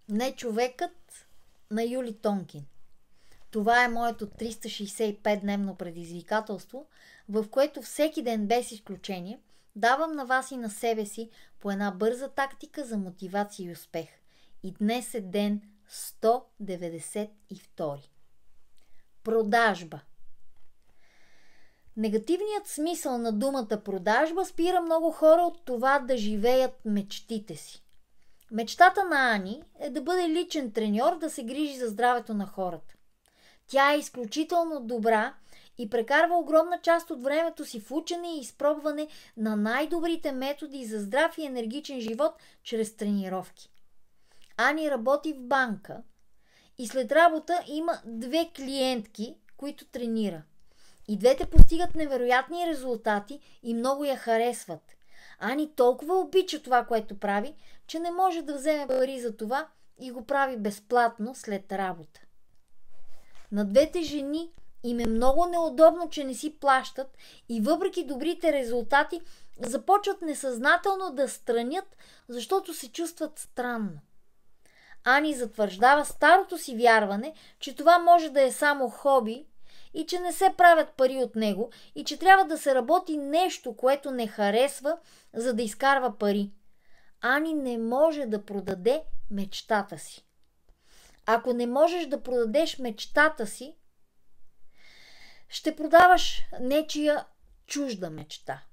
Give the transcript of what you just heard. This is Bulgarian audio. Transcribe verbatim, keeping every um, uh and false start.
Не човекът на Юли Тонкин. Това е моето триста шейсет и пет дневно предизвикателство, в което всеки ден без изключение давам на вас и на себе си по една бърза тактика за мотивация и успех. И днес е ден сто деветдесет и втори. Продажба. Негативният смисъл на думата продажба спира много хора от това да живеят мечтите си. Мечтата на Ани е да бъде личен треньор, да се грижи за здравето на хората. Тя е изключително добра и прекарва огромна част от времето си в учене и изпробване на най-добрите методи за здрав и енергичен живот чрез тренировки. Ани работи в банка и след работа има две клиентки, които тренира. И двете постигат невероятни резултати и много я харесват. Ани толкова обича това, което прави, че не може да вземе пари за това и го прави безплатно след работа. На двете жени им е много неудобно, че не си плащат и въпреки добрите резултати започват несъзнателно да странят, защото се чувстват странно. Ани затвърждава старото си вярване, че това може да е само хоби и че не се правят пари от него и че трябва да се работи нещо, което не харесва, за да изкарва пари. Ани не може да продаде мечтата си. Ако не можеш да продадеш мечтата си, ще продаваш нечия чужда мечта.